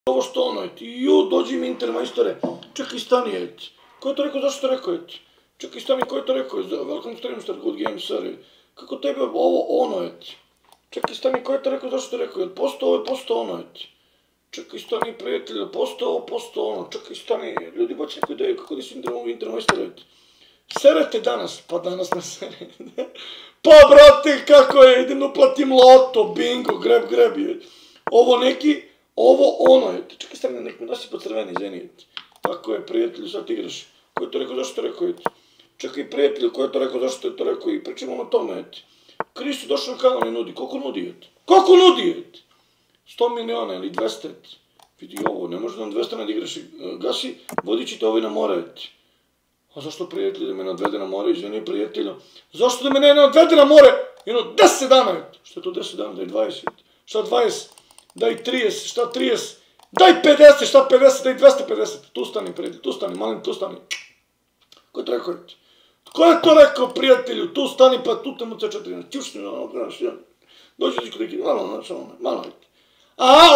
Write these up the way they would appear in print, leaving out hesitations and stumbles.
ovo što ono, dođi mi Inter majstore, čekaj stani, ko je to rekao, zašto to rekao, čekaj stani, ko je to rekao, welcome stream star, good game, sorry, kako tebe ovo ono, čekaj stani, ko je to rekao, zašto to rekao, posto ovo je posto ono, čekaj stani, prijatelj, posto ovo, posto ono, čekaj stani, ljudi baci neku ideju, kako da si Inter majstore, serete danas, pa danas ne serete, pa brate, kako je, idem da uplatim loto, bingo, grab, ovo neki, ovo ono je, čekaj stani, nek mi nosi po crveni, izvini, tako je, prijatelju, sad ti igraš, ko je to rekao, zašto to rekao, čekaj prijatelju, ko je to rekao, zašto je to rekao, i pričamo na tome, Kristo došao na kanal i nudi, koliko nudi, 100 miliona ili 200, vidi ovo, ne može nam 200 da igraš, gasi, vodit ćete ovaj na more, a zašto prijatelj da me ne odvede na more, izvini prijatelju, zašto da me ne odvede na more, jedno 10 dana, što je to 10 dana, daj 20, šta 20, daj 30, šta 30, daj 50, šta 50, daj 250, tu stani prijatelj, tu stani, malim, tu stani, ko je to rekao, ko je to rekao prijatelju, tu stani pa tu tamo C4, čušni, dođi kod neki, malo, a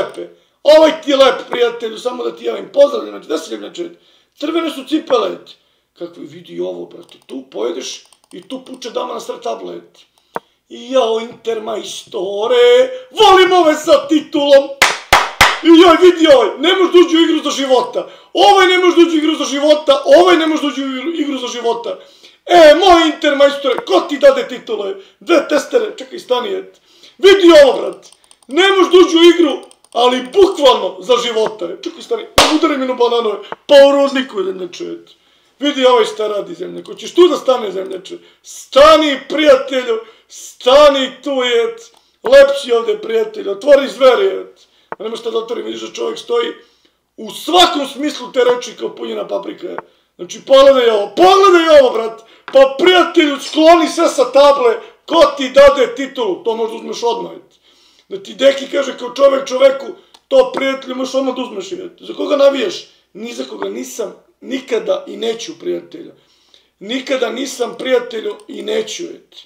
ovoj ti lep prijatelju, samo da ti javim, pozdravljam, da se ljubnjače, crvene su cipele, kakvi vidi ovo, brate, tu pojedeš i tu puče dama na sred tablet. Jao, Inter majstore, volim ove sa titulom. Joj, vidi ovaj, ne možeš da uđi u igru za života. Ovaj ne može da uđi u igru za života, ovaj ne može da uđi u igru za života. Moj Inter majstore, ko ti dade titule? Dve testere, čekaj, stani, vidi ovo, brat, ne možeš da uđi u igru, ali bukvalno za života. Čekaj, stani, udari mi na bananove, pa u rodniku, zemljače, vidi ovaj šta radi, zemljako, ćeš tu da stane, zemljače, stani, prijatelju, stani tu, lepši ovde, prijatelju, otvori zveri, a nema šta da otvori, vidiš da čovjek stoji u svakom smislu te reči kao punjena paprika, znači, pogledaj ovo, brat, pa prijatelju, skloni sve sa table, ko ti dade titulu, to možda uzmeš odmah, da ti deki kaže kao čovek čoveku, to prijatelju možeš odmah da uzmeš, za koga navijaš? Ni za koga nisam, nikada i neću, prijatelju. Nikada nisam, prijatelju, i neću,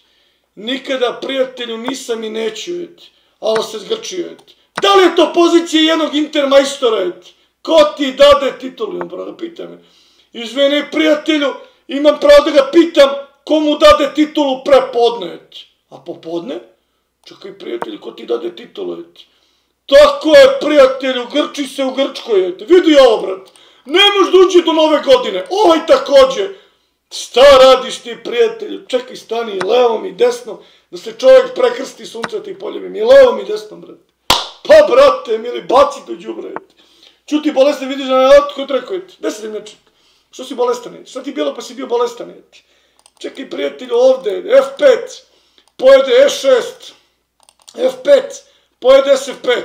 nikada, prijatelju, nisam i neću, alo se zgrčio, da li je to pozicija jednog Inter majstora, ko ti dade titulu, imam pravo da pitam, izvini, prijatelju, imam pravo da ga pitam komu dade titulu prepodne, a popodne? Čekaj, prijatelju, ko ti dade titulu, tako je, prijatelju, grči se u Grčkoj, vidi ovo, brat, ne možeš da uđe do nove godine, ovaj takođe, šta radiš ti, prijatelju, čekaj, stani, levom i desnom, da se čovjek prekrsti suncetim poljevim, i levom i desnom, brat, pa, brate, mili, baci to đubre, čuti bolestan, vidiš da je ko te rekao, gde se zemljače, što si bolestan, šta ti je bilo pa si bio bolestan, čekaj, prijatelju, ovde, F5, pojede E6, F5, pojede SF5.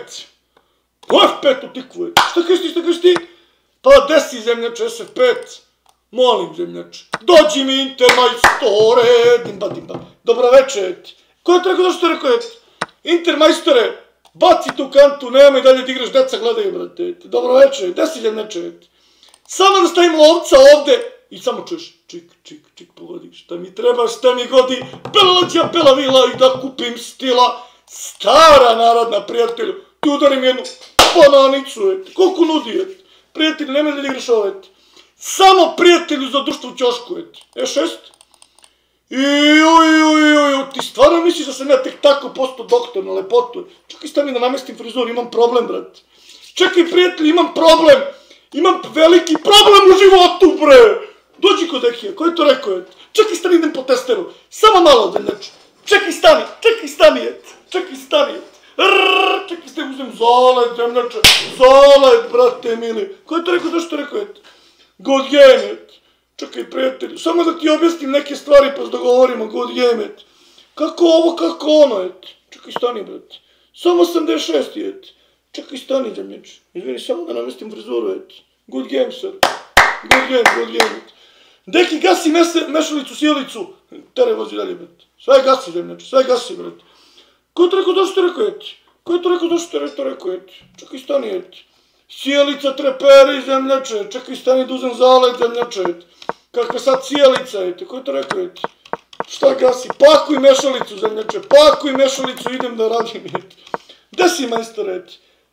F5 u tikvu, šta kažeš ti? Pa desi, zemljače, SF5. Molim, zemljače, dođi mi Inter majstore, dimba. Dobro večer, ko je to rekao, zašto je rekao, Inter majstore, baci tu kantu, nemoj dalje da igraš, deca gledaju, brate. Dobro večer, desi, zemljače, samo da stavim lovca ovde i samo čuješ, čik, pogodi, šta mi treba, šta mi godi, belađa, bela vila i da kupim stila, stara narodna, prijatelju, ti udarim jednu bananicu, koliko nudi, prijatelju, nemoj da igraš ovo, samo prijatelju za društvo u ćošku, E6, ti stvarno misliš da sam ja tek tako postao doktor na lepotu, čekaj, stani da namestim frizur, imam problem, brat, čekaj, prijatelju, imam veliki problem u životu, bre, dođi kod Ekija, ko je to rekao, čekaj, stani, idem po testeru, samo malo, zemljače, čekaj, stani, čekaj, uzem zalet, zemljače, zalet, brate, mili, ko je to rekao, zašto je rekao, good game, čekaj, prijatelju, samo da ti objasnim neke stvari pa se dogovorimo, good game, kako ovo, kako ono, čekaj, stani, brate, samo 86, čekaj, stani, zemljače, izvini, samo da namestim frizuru, good game, sir, good game, deki, gasi mešalicu, sjelicu, tere vozi dalje, brate, sve gasi, zemljače, sve gasi, brate, ko je to rekao, zašto je rekao, ko je to rekao, zašto je to rekao, čekaj, stani, sjelica, treperi, zemljače, čekaj, stani da uzem zalet, zemljače, kakva sad sjelica, ko je to rekao, šta gasi, pakuj mešalicu, zemljače, pakuj mešalicu, idem da radim, gde si, majstore,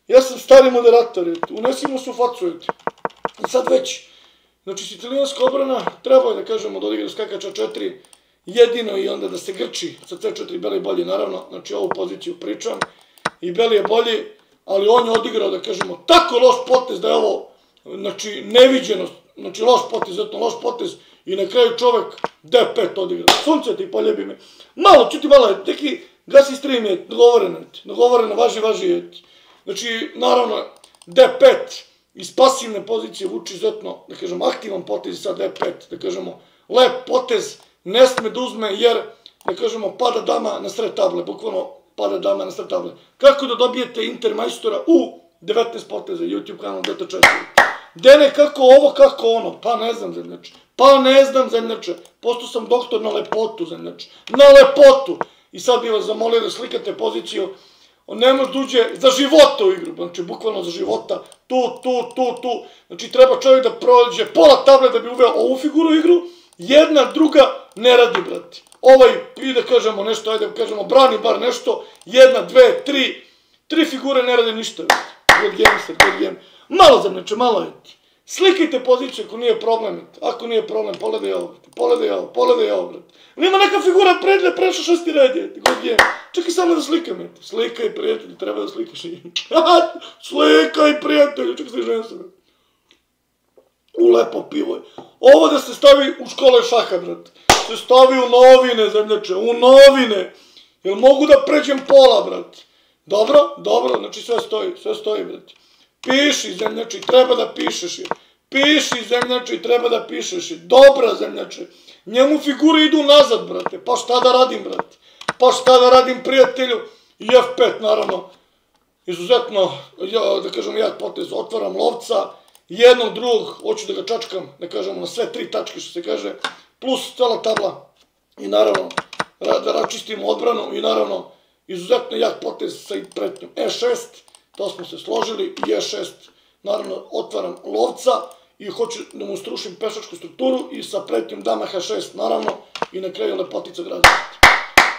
Ja sam stari moderator, unesimo se u facu, i sad već, znači sicilijanska odbrana, treba je da kažemo da odigra skakača 4, jedino i onda da se grči sa C4 Beli bolji, naravno, znači ovu poziciju pričam, i Beli je bolji, ali on je odigrao, da kažemo, tako loš potez da je ovo, znači, neviđeno, znači loš potez, zato loš potez, i na kraju čovek D5 odigra. Sunce ti poljebi me. Malo, čuti malo, neki gasi stream je dogovoreno, važi je. Znači, naravno, D5 iz pasivne pozicije vuči izuzetno, da kažemo, aktivan potez i sad D5, da kažemo, lep potez, ne sme da uzme jer, da kažemo, pada dama na sred table, bukvalno pada dama na sred table. Kako da dobijete Intermajstora u 19 poteza, YouTube kanal DT4? Dene, kako ovo, kako ono, pa ne znam, zemljače, postao sam doktor na lepotu, zemljače, na lepotu, i sad bih vas zamolio da slikate poziciju, on ne može da uđe za života u igru, znači bukvalno za života, tu, znači treba čovjek da prođe pola table da bi uveo ovu figuru u igru, jedna, druga, ne radi, brati, ovaj, i da kažemo nešto, ajde da kažemo, brani bar nešto, jedna, dve, tri figure ne radi ništa, good game, malo zemljače, malo je. Slikajte poziciju ako nije problem, pogledaj ovo, brate. Nima neka figura predlje, prešao šesti red, god je. Čekaj samo da slikam, slikaj, prijatelji, treba da slikaš. Slikaj, prijatelji, čekaj, sližem se, brate. U lepo pivo je. Ovo da se stavi u škole šaha, brate. Se stavi u novine, zemljače, u novine. Jel mogu da pređem pola, brate? Dobro, znači sve stoji, brate. Piši, zemljače, treba da pišeš je. Treba da pišeš je. Dobra, zemljače. Njemu figure idu nazad, brate. Pa šta da radim, brate? Pa šta da radim, prijatelju? I F5, naravno. Izuzetno, da kažem, jak potez. Otvaram lovca. Jednog, drugog, hoću da ga čačkam, da kažemo, na sve 3 tačke, što se kaže. Plus cela tabla. I naravno, da račistimo odbranu. I naravno, izuzetno jak potez sa pretnjom E6. To smo se složili, i E6, naravno, otvaram lovca i hoću da mu strušim pešačku strukturu i sa pretnjom dama H6, naravno, i na kraju lepotica grada.